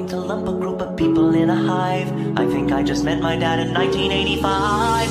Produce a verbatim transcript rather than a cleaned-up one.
to lump a group of people in a hive. I think I just met my dad in nineteen eighty-five.